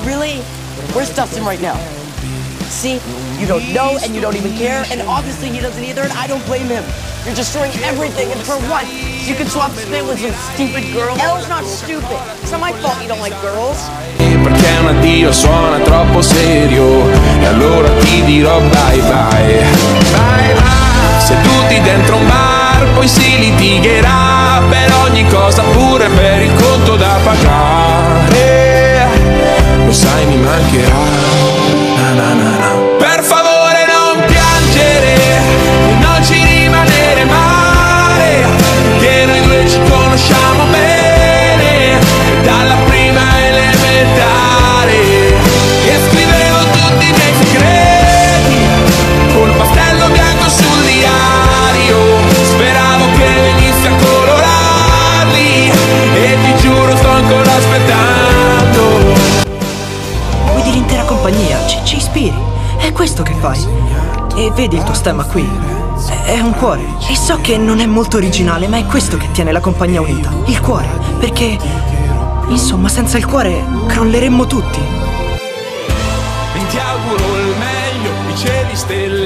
Really? Where's Dustin right now? See? You don't know and you don't even care, and obviously he doesn't either, and I don't blame him. You're destroying everything, and for what? So you can swap spit with some stupid girl? Elle's not stupid. It's not my fault you don't like girls. Perché un addio suona troppo serio, e allora ti dirò bye bye. Bye bye. Seduti dentro un bar, poi si litigherà per ogni cosa, pure per il conto da pagare. Lo sai, mi mancherà. Na na na na. Per favore non piangere, e non ci rimanere male, che noi due ci conosciamo bene dalla prima elementare, e scrivevo tutti i miei segreti col pastello bianco sul diario. Speravo che venissi a colorarli, e ti giuro sto ancora aspettando. Guidi l'intera compagnia, ci ispiri. È questo che fai. E vedi il tuo stemma qui? È un cuore. E so che non è molto originale, ma è questo che tiene la compagnia unita. Il cuore. Perché, insomma, senza il cuore crolleremmo tutti. E ti auguro il meglio, i cieli stellati.